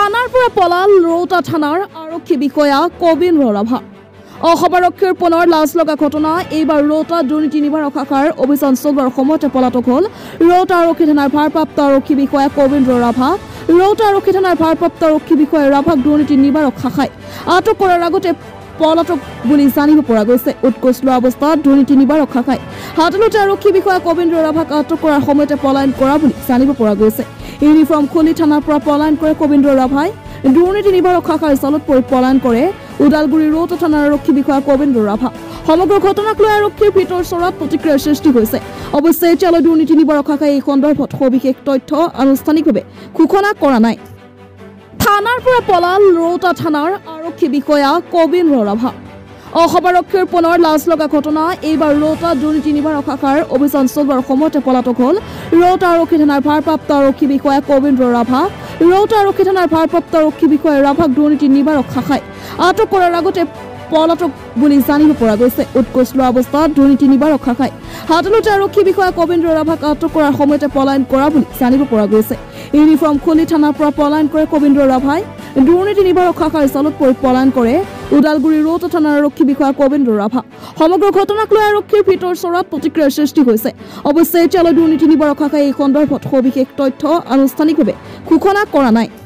থানাৰ পৰা পলাল ৰৌতা থানাৰ আৰক্ষী বিষয়া কবিন্দ্ৰ ৰাভা। অসম আৰক্ষীৰ পুনৰ লাজ লগা ঘটনা। এইবাৰ ৰৌতা দুৰ্নীতি নিবাৰক শাখাৰ অভিযান চলোৱাৰ সময়তে পলাতক হ'ল ৰৌতা আৰক্ষী থানাৰ ভাৰপ্ৰাপ্ত আৰক্ষী বিষয়া কবিন্দ্ৰ ৰাভা। ৰৌতা আৰক্ষী থানাৰ ভাৰপ্ৰাপ্ত আৰক্ষী বিষয়া ৰাভাক দুৰ্নীতি নিবাৰক শাখাই আটক কৰাৰ আগতে পলাতক বুলি জানিব পৰা গৈছে। উৎকোচ লোৱা অৱস্থাত দুৰ্নীতি নিবাৰক শাখাই হাতলতে আৰক্ষী বিষয়া কবিন্দ্ৰ ৰাভাক আটক কৰাৰ সময়তে পলায়ন কৰা বুলি জানিব পৰা গৈছে। ইউনিফৰ্ম খুলি থানাৰ পৰা পলায়ন কৰে কবিন্দ্ৰ ৰাভাই। দুৰ্নীতি নিবাৰক শাখাৰ জালত পৰি পলায়ন কৰে ওদালগুৰি ৰৌতা থানাৰ আৰক্ষী বিষয়া কবিন্দ্ৰ ৰাভা। সমগ্ৰ ঘটনাক লৈ আৰক্ষীৰ ভিতৰ চৰাত প্ৰতিক্ৰিয়াৰ সৃষ্টি হৈছে। অৱশ্যে এতিয়ালৈ দুৰ্নীতি নিবাৰক শাখাই এই সন্দৰ্ভত সবিশেষ তথ্য আনুষ্ঠানিকভাৱে ঘোষণা কৰা নাই। থানাৰ পৰা পলাল ৰৌতা থানাৰ আৰক্ষী বিষয়া কবিন্দ্ৰ ৰাভা। অসম আৰক্ষীৰ পুনৰ লাজ লগা ঘটনা। এইবাৰ ৰৌতা দুৰ্নীতি নিবাৰক শাখাৰ অভিযান চলোৱাৰ সময়তে পলাতক হ'ল ৰৌতা আৰক্ষী থানাৰ ভাৰপ্ৰাপ্ত আৰক্ষী বিষয়া কবিন্দ্ৰ ৰাভা। ৰৌতা আৰক্ষী থানাৰ ভাৰপ্ৰাপ্ত আৰক্ষী বিষয়া ৰাভাক দুৰ্নীতি নিবাৰক শাখাই আটক কৰাৰ আগতে পলাতক বুলি জানিব পৰা গৈছে। উৎকোচ লোৱা অৱস্থাত দুৰ্নীতি নিবাৰক শাখাই হাতলতে আৰক্ষী বিষয়া কবিন্দ্ৰ ৰাভাক আটক কৰাৰ সময়তে পলায়ন কৰা বুলি জানিব পৰা গৈছে। ইউনিফৰ্ম খুলি থানাৰ পৰা পলায়ন কৰে কবিন্দ্ৰ ৰাভাই। দুৰ্নীতি নিবাৰক শাখাৰ জালত পৰি পলায়ন কৰে ওদালগুৰি ৰৌতা থানাৰ আৰক্ষী বিষয়া কবিন্দ্ৰ ৰাভা। সমগ্ৰ ঘটনাক লৈ আৰক্ষীৰ ভিতৰ চৰাত প্ৰতিক্ৰিয়াৰ সৃষ্টি হৈছে। অৱশ্যে এতিয়ালৈ দুৰ্নীতি নিবাৰক শাখাই এই সন্দৰ্ভত সবিশেষ তথ্য আনুষ্ঠানিকভাৱে ঘোষণা কৰা নাই।